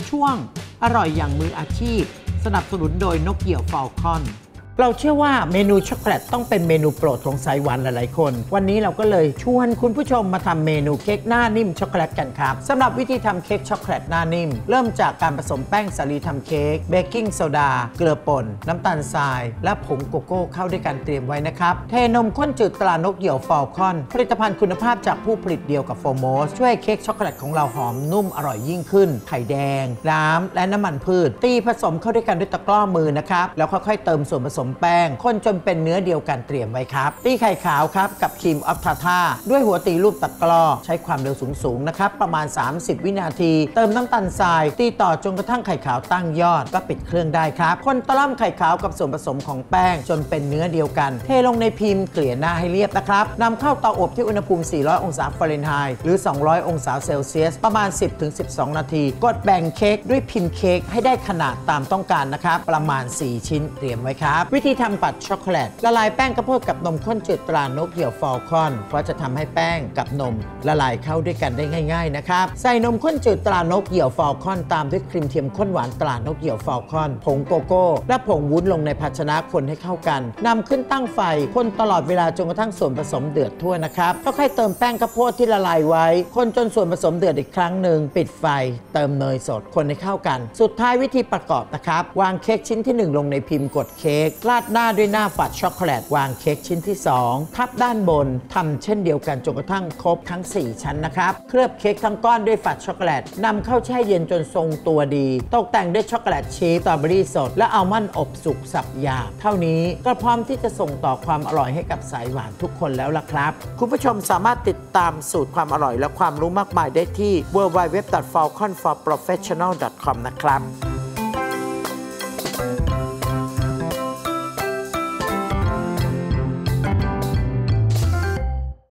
ช่วงอร่อยอย่างมืออาชีพสนับสนุนโดยนกเหยี่ยวฟอลคอนเราเชื่อว่าเมนูช็อกโกแลตต้องเป็นเมนูโปรดของสายหวานหลายๆคนวันนี้เราก็เลยชวนคุณผู้ชมมาทำเมนูเค้กหน้านิ่มช็อกโกแลตกันครับสำหรับวิธีทำเค้กช็อกโกแลตหน้านิ่มเริ่มจากการผสมแป้งสาลีทำเค้กเบกกิ้งโซดาเกลือป่นน้ำตาลทรายและผงโกโก้เข้าด้วยกันเตรียมไว้นะครับเทนมข้นจืดตรานกเหยี่ยวฟอลคอนผลิตภัณฑ์คุณภาพจากผู้ผลิตเดียวกับโฟโมสช่วยเค้กช็อกโกแลตของเราหอมนุ่มอร่อยยิ่งขึ้นไข่แดงน้ำและน้ำมันพืชตีผสมเข้าด้วยกันด้วยตะกร้อมือนะครับแล้วค่อยๆเติมส่วนผสมแป้งข้นจนเป็นเนื้อเดียวกันเตรียมไว้ครับตีไข่ขาวครับกับครีมออฟทาท่าด้วยหัวตีรูปตะกร้อใช้ความเร็วสูงๆนะครับประมาณ30วินาทีเติมน้ำตาลทรายตีต่อจนกระทั่งไข่ขาวตั้งยอดก็ปิดเครื่องได้ครับคนตะล่อมไข่ขาวกับส่วนผสมของแป้งจนเป็นเนื้อเดียวกันเทลงในพิมพ์เกลี่ยหน้าให้เรียบนะครับนำเข้าเตาอบที่อุณหภูมิ400องศาฟาเรนไฮต์หรือ200องศาเซลเซียสประมาณ 10-12 นาทีกดแบ่งเค้กด้วยพิมพ์เค้กให้ได้ขนาดตามต้องการนะครับประมาณ4ชิ้นเตรียมไว้ครับวิธีทำปัดช็อกโกแลตละลายแป้งข้าวโพดกับนมข้นจืดตรานกเหยี่ยวฟอลคอนเพราะจะทำให้แป้งกับนมละลายเข้าด้วยกันได้ง่ายๆนะครับใส่นมข้นจืดตรานกเหยี่ยวฟอลคอนตามด้วยครีมเทียมข้นหวานตรานกเหยี่ยวฟอลคอนผงโกโก้และผงวุ้นลงในภาชนะคนให้เข้ากันนำขึ้นตั้งไฟคนตลอดเวลาจนกระทั่งส่วนผสมเดือดทั่วนะครับค่อยๆเติมแป้งข้าวโพดที่ละลายไว้คนจนส่วนผสมเดือดอีกครั้งหนึ่งปิดไฟเติมเนยสดคนให้เข้ากันสุดท้ายวิธีประกอบนะครับวางเค้กชิ้นที่1ลงในพิมพ์กดเค้กราดหน้าด้วยหน้าฝัดช็อกโกแลตวางเค้กชิ้นที่2ทับด้านบนทำเช่นเดียวกันจนกระทั่งครบทั้ง4ชั้นนะครับเคลือบเค้กทั้งก้อนด้วยฝัดช็อกโกแลตนำเข้าแช่เย็นจนทรงตัวดีตกแต่งด้วยช็อกโกแลตชีสสตรอเบอรี่สดและอัลมอนด์อบสุกสับหยาบเท่านี้ก็พร้อมที่จะส่งต่อความอร่อยให้กับสายหวานทุกคนแล้วล่ะครับคุณผู้ชมสามารถติดตามสูตรความอร่อยและความรู้มากมายได้ที่ www.falconforprofessional.com นะครับ